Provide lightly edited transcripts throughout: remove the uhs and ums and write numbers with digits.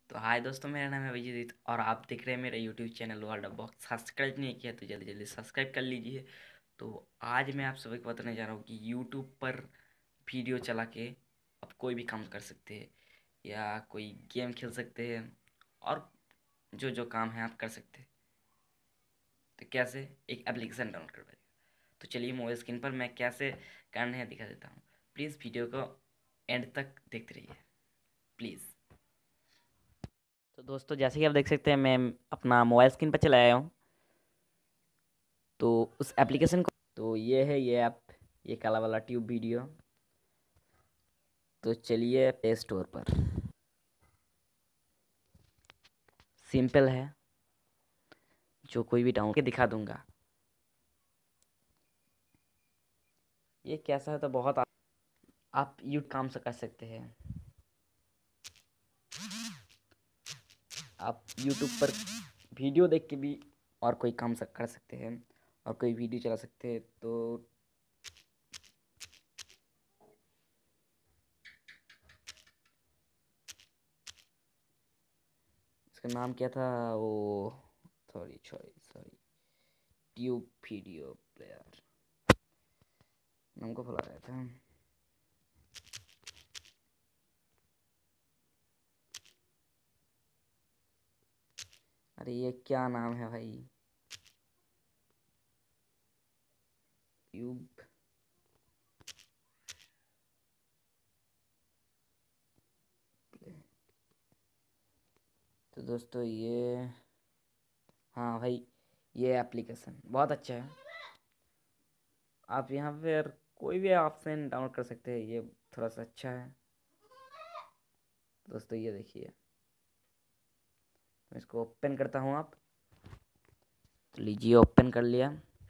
तो हाय दोस्तों, मेरा नाम है विजयजीत और आप देख रहे हैं मेरा YouTube channel World of Box. Subscribe नहीं किया तो जल्दी जल्दी सब्सक्राइब कर लीजिए। तो आज मैं आप सभी को बताने जा रहा हूँ कि यूट्यूब पर वीडियो चला के आप कोई भी काम कर सकते हैं या कोई गेम खेल सकते हैं और जो जो काम है आप कर सकते हैं। तो कैसे? एक एप्लीकेशन डाउनलोड करवाइए। तो चलिए मोबाइल स्क्रीन पर मैं कैसे करना है दिखा देता हूँ। प्लीज़ वीडियो को एंड तक देखते रहिए प्लीज़। तो दोस्तों, जैसे कि आप देख सकते हैं मैं अपना मोबाइल स्क्रीन पर चला आया हूँ। तो उस एप्लीकेशन को, तो ये है ये ऐप, ये काला वाला ट्यूब वीडियो। तो चलिए प्ले स्टोर पर, सिंपल है, जो कोई भी डाउनलोड के दिखा दूंगा। ये कैसा है तो बहुत आप यू काम से कर सकते हैं। आप यूट्यूब पर वीडियो देख के भी और कोई काम कर सकते हैं और कोई वीडियो चला सकते हैं। तो इसका नाम क्या था वो, sorry sorry sorry, tube video player नाम को भुला रहा था। अरे ये क्या नाम है भाई, ट्यूब तो दोस्तों ये, हाँ भाई, ये एप्लीकेशन बहुत अच्छा है। आप यहाँ पर कोई भी ऑप्शन डाउनलोड कर सकते हैं, ये थोड़ा सा अच्छा है दोस्तों। ये देखिए, मैं इसको ओपन करता हूँ। आप तो लीजिए, ओपन कर लिया।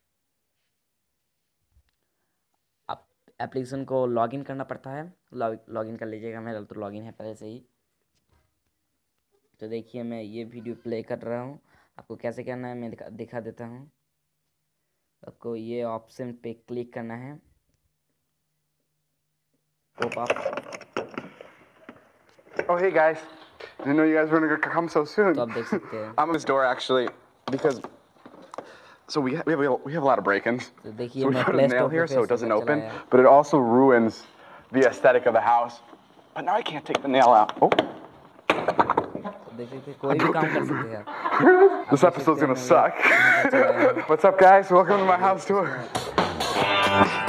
आप एप्लीकेशन को लॉगिन करना पड़ता है, लॉगिन कर लीजिएगा। मेरा तो लॉगिन है पहले से ही। तो देखिए, मैं ये वीडियो प्ले कर रहा हूँ। आपको कैसे करना है मैं दिखा देता हूँ। आपको ये ऑप्शन पे क्लिक करना है, pop up. Oh, hey guys. I didn't know you guys were going to come so soon. तो आप देख सकते हैं। I'm in this door actually because we have a lot of break-ins. तो देखिए, So we मैं put a play nail store here पे so it doesn't चला open, आया। but it also ruins the aesthetic of the house. But now I can't take the nail out. Oh. तो देख सकते हैं, कोई भी काम कर सकते हैं आप। This episode's going to suck. What's up guys? Welcome to my house tour.